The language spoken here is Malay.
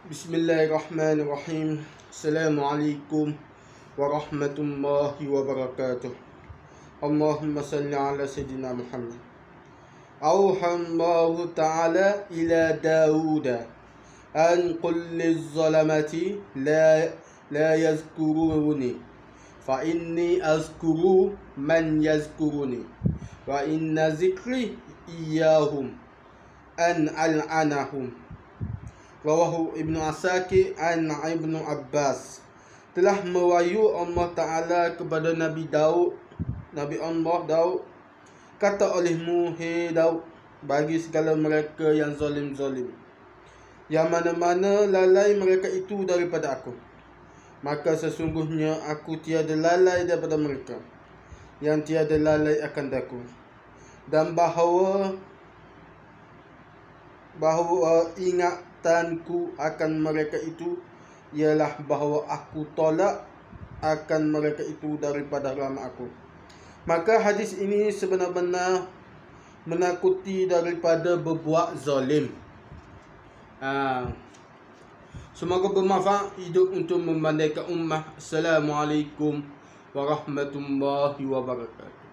Bismillahirrahmanirrahim. Assalamualaikum warahmatullahi wabarakatuh. Allahumma salli ala Sayyidina Muhammad. Auhallahu ta'ala ila Dawuda an qul liz-zalamati la yazkuruni fa inni azkuru man yazkuruni wa inna zikri iyahum an al'anahum. Rawahu Ibnu Asakir an Ibnu Abbas. Telah merayu Allah Ta'ala kepada Nabi Daud, Nabi Allah Daud, kata olehmu, hei Daud, bagi segala mereka yang zalim-zalim, yang mana-mana lalai mereka itu daripada aku, maka sesungguhnya aku tiada lalai daripada mereka, yang tiada lalai akan daku, dan bahawa ingatanku akan mereka itu ialah bahawa aku tolak akan mereka itu daripada rahmat aku. Maka hadis ini sebenar-benar menakuti daripada berbuat zalim. Semoga bermanfaat, hidup untuk memandaikan ummah. Assalamualaikum warahmatullahi wabarakatuh.